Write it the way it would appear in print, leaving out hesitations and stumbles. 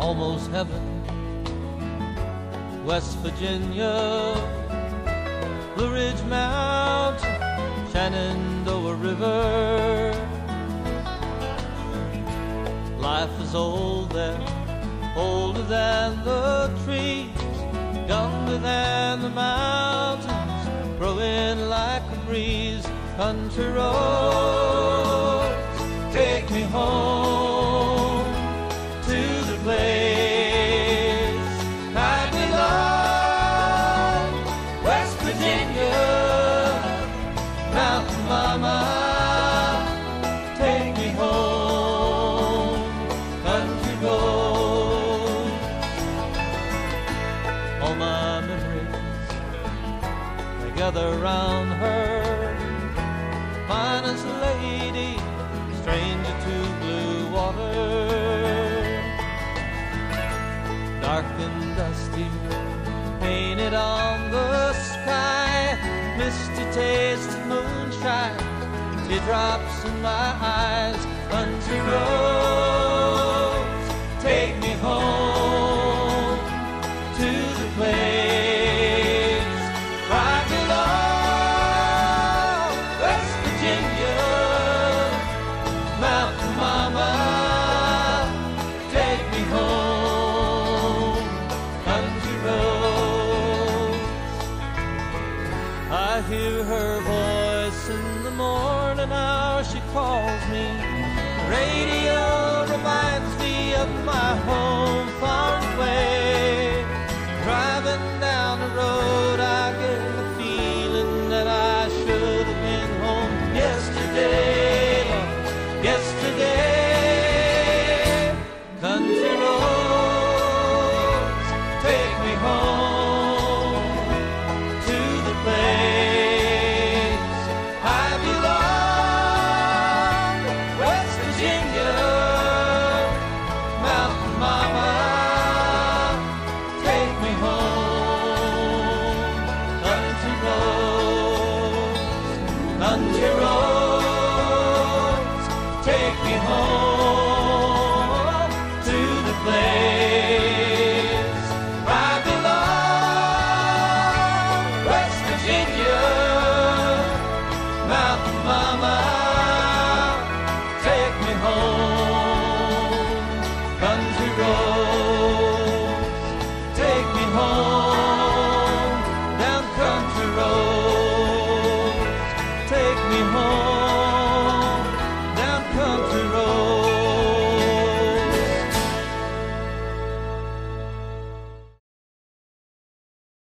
almost heaven. West Virginia, Blue Ridge Mountain, Shenandoah River. Life is old there, older than the trees, younger than the mountains, growing like a breeze. Country roads, take me home to the place I belong. West Virginia, Mountain Mama, take me home. Country roads, all my memories, they gather round her. Finest lady, stranger to blue water. Dark and dusty, painted on the sky, misty taste of moonshine, teardrops in my eyes. Country roads, take me home to the place I belong. West Virginia, Mountain Mama, take me home. Country roads, I hear her voice in the morning hour. She calls me. Radio reminds me of my home far away. Driving down the road, I get the feeling that I should have been home yesterday, Lord, yesterday. Country roads, take me home to the place I belong. West Virginia, Mountain Mama, take me home. Country roads, country roads.